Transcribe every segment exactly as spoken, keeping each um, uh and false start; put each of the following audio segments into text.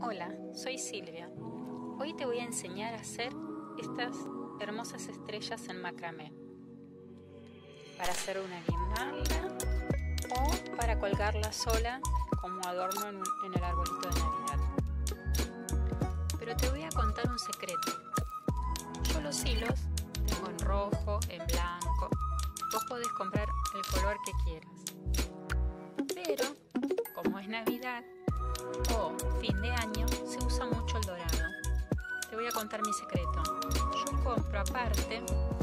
Hola, soy Silvia. Hoy te voy a enseñar a hacer estas hermosas estrellas en macramé para hacer una guirnalda o para colgarla sola como adorno en, un, en el arbolito de Navidad. Pero te voy a contar un secreto. Yo los hilos tengo en rojo, en blanco. Vos podés comprar el color que quieras. Pero, como es Navidad o fin de año, se usa mucho el dorado. Te voy a contar mi secreto. Yo compro aparte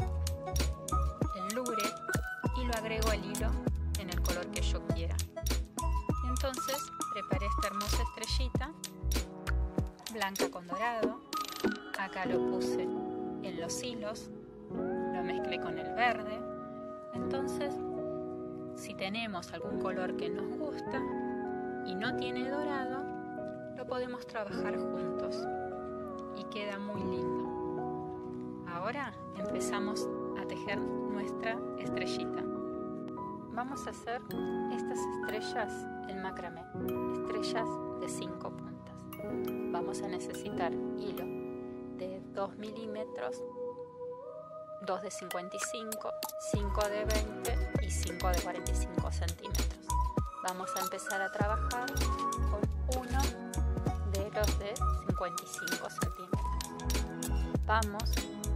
el lure y lo agrego al hilo en el color que yo quiera. Y entonces preparé esta hermosa estrellita blanca con dorado. Acá lo puse en los hilos, lo mezclé con el verde. Entonces, si tenemos algún color que nos gusta y no tiene dorado, lo podemos trabajar juntos y queda muy lindo. Ahora empezamos a tejer nuestra estrellita. Vamos a hacer estas estrellas en macramé, estrellas de cinco puntas. Vamos a necesitar hilo de dos milímetros, dos de cincuenta y cinco, cinco de veinte y cinco de cuarenta y cinco centímetros. Vamos a empezar a trabajar con uno de los de cincuenta y cinco centímetros. Vamos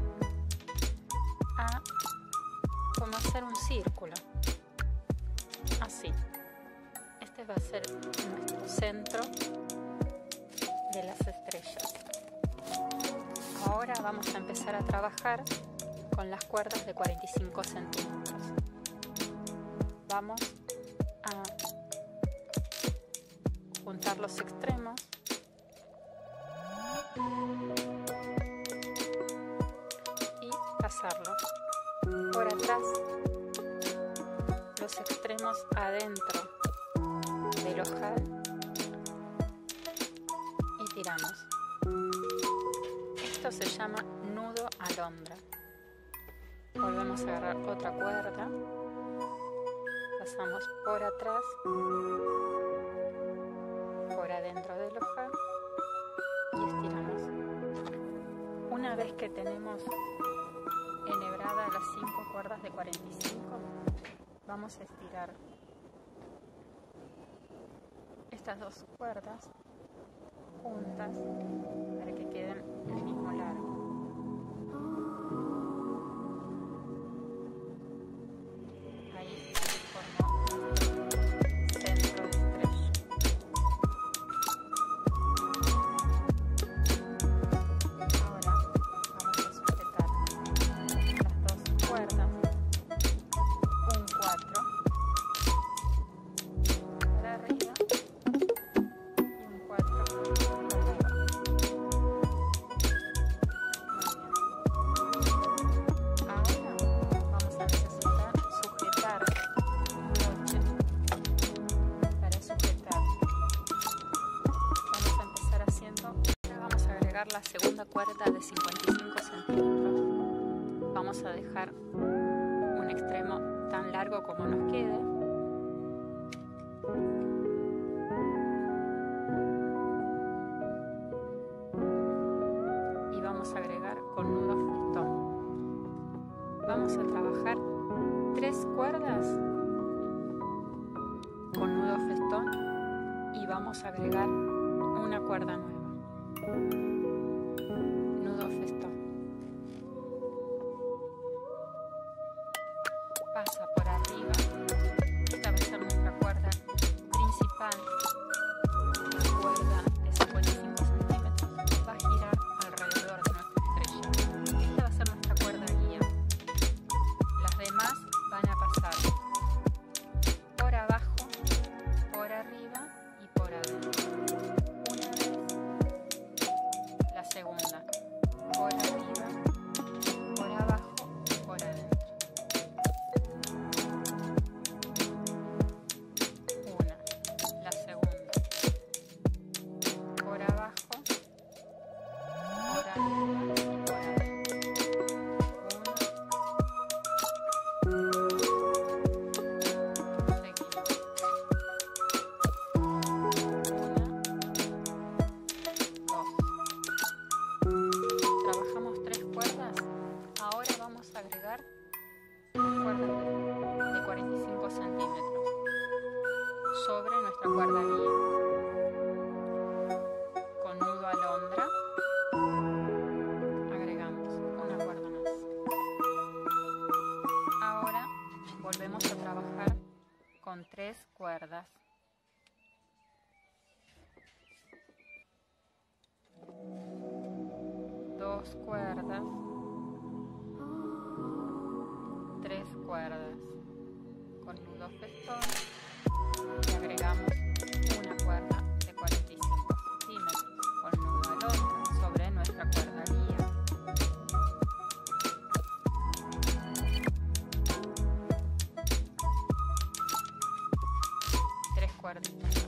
a como hacer un círculo, así. Este va a ser nuestro centro de las estrellas. Ahora vamos a empezar a trabajar con las cuerdas de cuarenta y cinco centímetros. Vamos a juntar los extremos y pasarlos por atrás, los extremos adentro del ojal y tiramos. Esto se llama nudo alondra. Volvemos a agarrar otra cuerda, pasamos por atrás, por adentro del ojal y estiramos. Una vez que tenemos enhebradas las cinco cuerdas de cuarenta y cinco, vamos a estirar estas dos cuerdas juntas para que queden el mismo largo. La segunda cuerda de cincuenta y cinco centímetros. Vamos a dejar un extremo tan largo como nos quede. Y vamos a agregar con nudo festón. Vamos a trabajar tres cuerdas con nudo festón y vamos a agregar una cuerda nueva. Nudo festón. Pasa por arriba. Esta va a ser nuestra cuerda principal. La cuerda de cincuenta y cinco centímetros va a girar alrededor de nuestra estrella. Esta va a ser nuestra cuerda guía. Las demás van a pasar por abajo, por arriba y por adentro. Una vez, la segunda. dos cuerdas, tres cuerdas con nudo festón y agregamos una cuerda de cuarenta y cinco centímetros con nudo alondra sobre nuestra cuerda guía. Tres cuerditas más.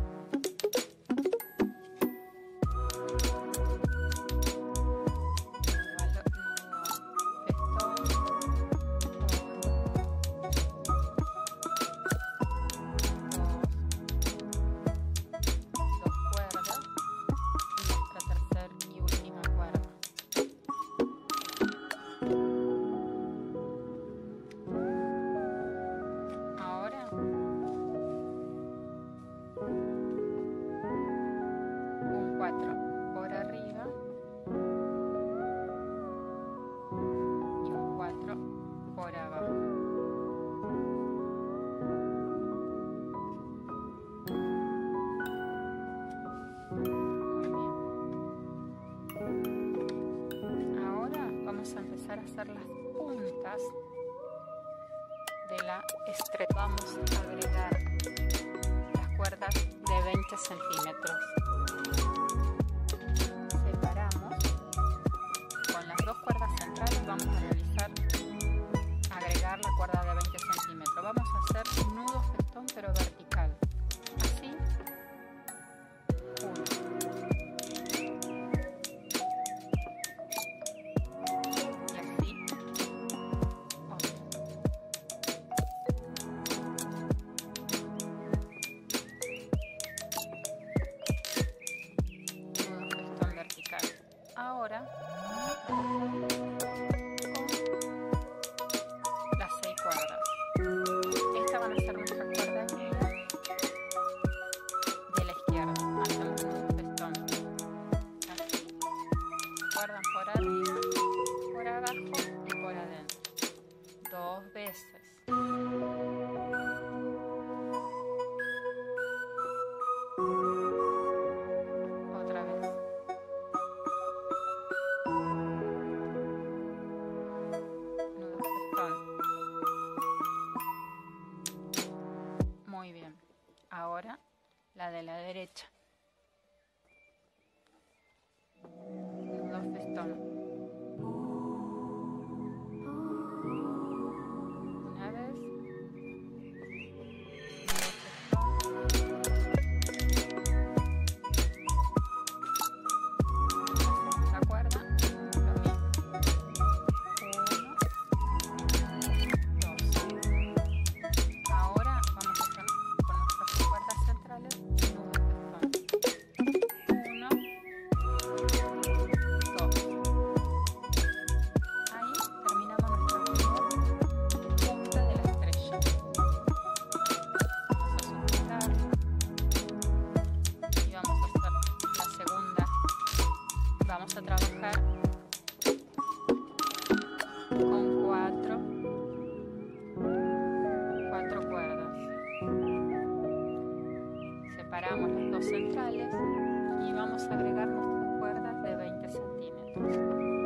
Por arriba y un cuatro por abajo. Muy bien. Ahora vamos a empezar a hacer las puntas de la estrella. Vamos a agregar las cuerdas de veinte centímetros. Vamos a realizar, agregar la cuerda de veinte centímetros. Vamos a hacer un nudo festón pero vertical. Así, uno. Y así, otro. Nudo festón vertical. Ahora, esta van a ser nuestra cuerda guía de la izquierda. Hacemos un festón así, guardan por arriba, por abajo y por adentro dos veces. Otra vez. Nudo festón. Muy bien, ahora la de la derecha. Nudo festón. Una vez. Nudo festón. La cuerda, lo mismo. Uno, dos. Ahora vamos a hacer con nuestras cuerdas centrales nudo festón. Uno, dos. Ahí terminamos nuestra punta de la estrella. Vamos a sujetar y vamos a hacer la segunda. Vamos a trabajar con cuatro. Cuatro cuerdas. Separamos las dos centrales y vamos a agregar nuestras cuerdas de veinte centímetros.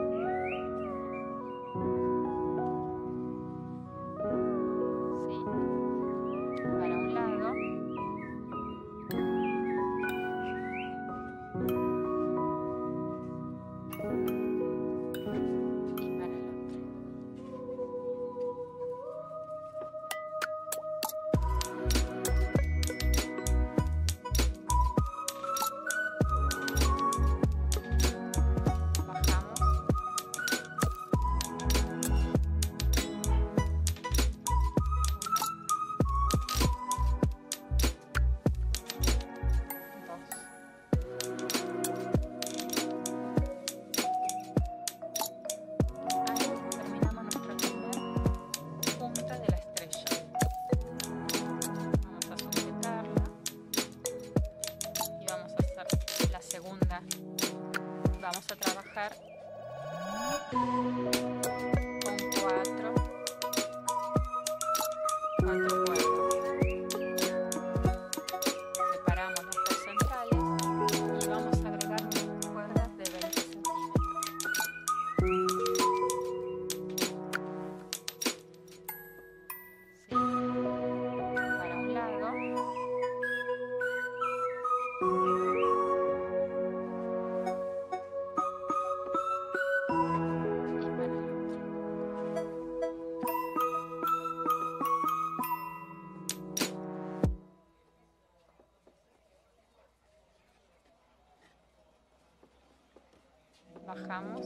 ¿Sí? Para un lado. Y para el otro. vamos a trabajar con cuatro, cuatro cuerdas. Separamos las dos centrales y vamos a agregar unas cuerdas de veinte centímetros. Bajamos.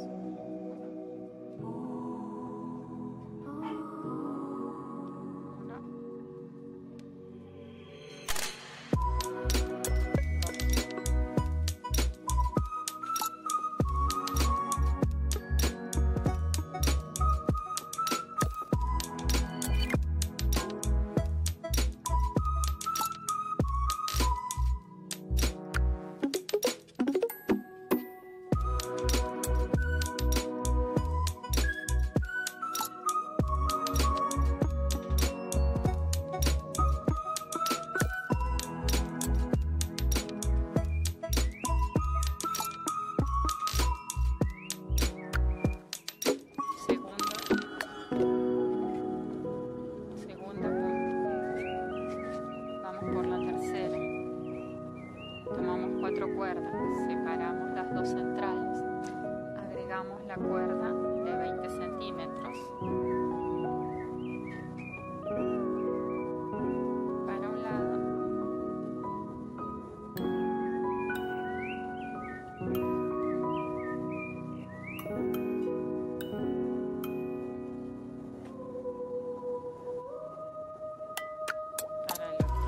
Cuerdas, separamos las dos centrales, agregamos la cuerda de veinte centímetros para un lado para el otro.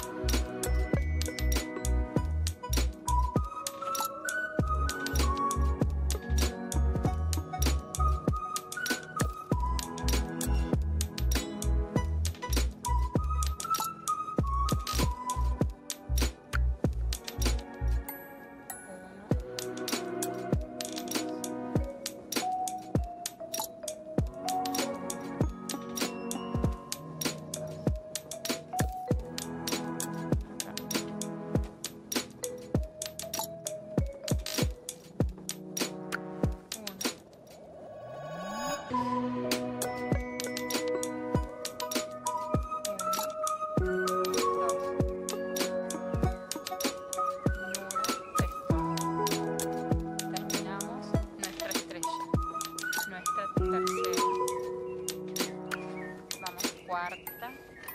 Cuarta,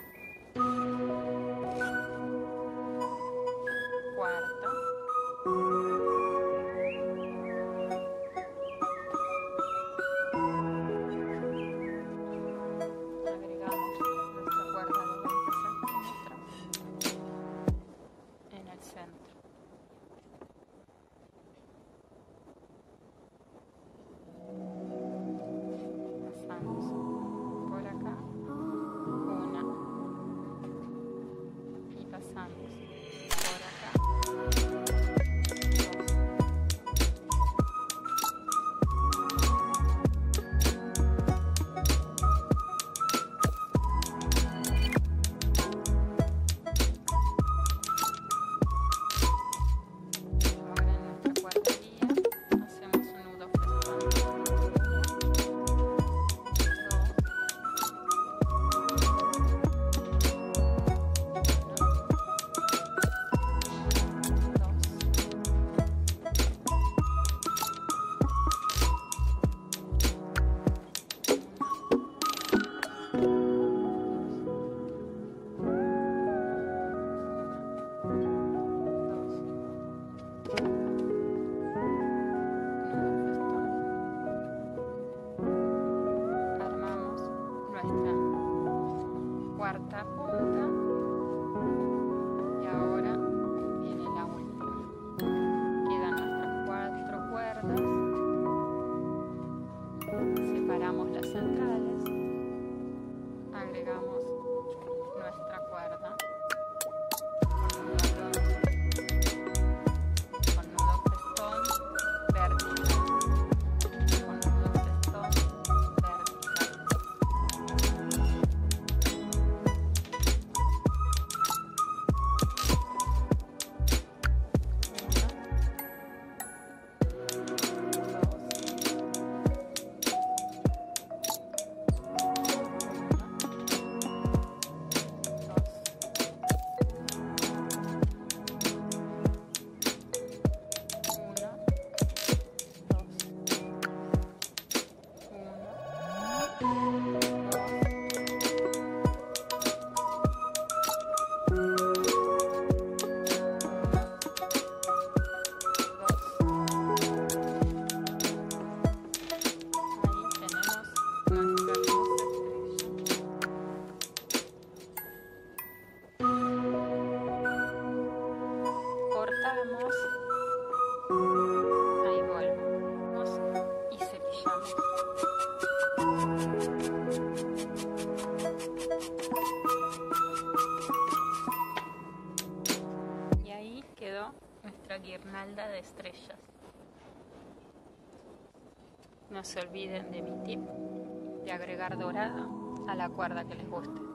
cuarta, agregamos nuestra cuerda de veinte centímetros en el centro. Pasamos por acá. Pasamos por acá. Ahora en nuestra cuartería hacemos un nudo flexión. Cuarta punta y ahora viene la última. Quedan nuestras cuatro cuerdas, separamos las centrales, agregamos nuestra cuerda con nudo, con nudo festón vertical, con nudo festón vertical. Ahí volvemos y cepillamos. Y ahí quedó nuestra guirnalda de estrellas. No se olviden de mi tip de agregar dorada a la cuerda que les guste.